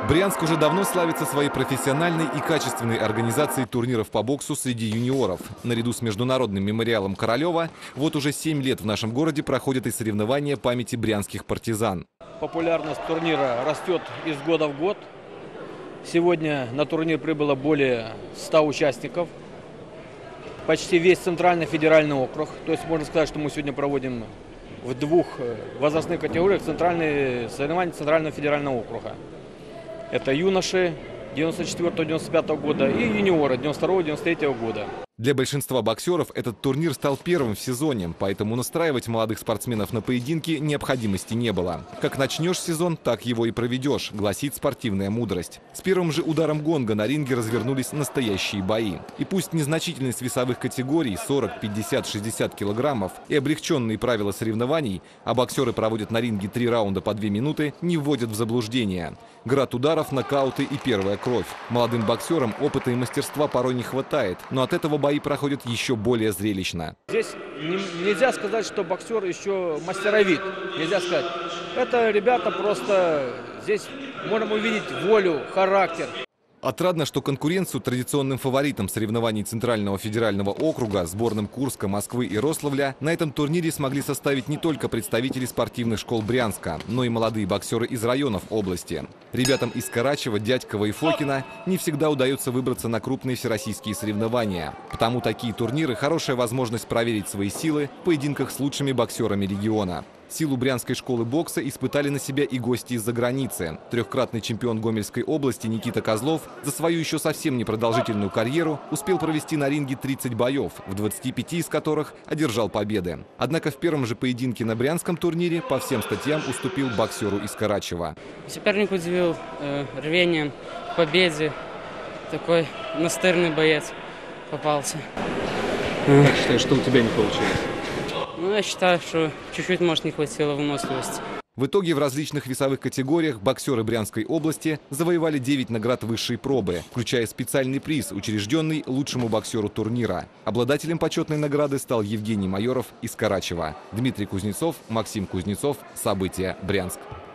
Брянск уже давно славится своей профессиональной и качественной организацией турниров по боксу среди юниоров. Наряду с международным мемориалом Королева вот уже 7 лет в нашем городе проходят и соревнования памяти брянских партизан. Популярность турнира растет из года в год. Сегодня на турнир прибыло более 100 участников. Почти весь Центральный федеральный округ. То есть можно сказать, что мы сегодня проводим в двух возрастных категориях соревнования Центрального федерального округа. Это юноши 94-95 года и юниоры 92-93 года. Для большинства боксеров этот турнир стал первым в сезоне, поэтому настраивать молодых спортсменов на поединки необходимости не было. Как начнешь сезон, так его и проведешь, гласит спортивная мудрость. С первым же ударом гонга на ринге развернулись настоящие бои. И пусть незначительность весовых категорий 40, 50, 60 килограммов и облегченные правила соревнований, а боксеры проводят на ринге 3 раунда по 2 минуты, не вводят в заблуждение. Град ударов, нокауты и первая кровь. Молодым боксерам опыта и мастерства порой не хватает, но от этого бои проходят еще более зрелищно. Здесь нельзя сказать, что боксер еще мастеровит. Нельзя сказать. Это ребята просто... Здесь можем увидеть волю, характер. Отрадно, что конкуренцию традиционным фаворитам соревнований Центрального федерального округа, сборным Курска, Москвы и Рославля, на этом турнире смогли составить не только представители спортивных школ Брянска, но и молодые боксеры из районов области. Ребятам из Карачева, Дядькова и Фокина не всегда удается выбраться на крупные всероссийские соревнования. Потому такие турниры – хорошая возможность проверить свои силы в поединках с лучшими боксерами региона. Силу брянской школы бокса испытали на себя и гости из-за границы. Трехкратный чемпион Гомельской области Никита Козлов за свою еще совсем непродолжительную карьеру успел провести на ринге 30 боев, в 25 из которых одержал победы. Однако в первом же поединке на брянском турнире по всем статьям уступил боксеру из Карачева. Соперник удивил рвением к победе. Такой настырный боец попался. Как считаешь, что у тебя не получилось? Ну, я считаю, что чуть-чуть, может, не хватило выносливости. В итоге в различных весовых категориях боксеры Брянской области завоевали 9 наград высшей пробы, включая специальный приз, учрежденный лучшему боксеру турнира. Обладателем почетной награды стал Евгений Майоров из Карачева. Дмитрий Кузнецов, Максим Кузнецов. События. Брянск.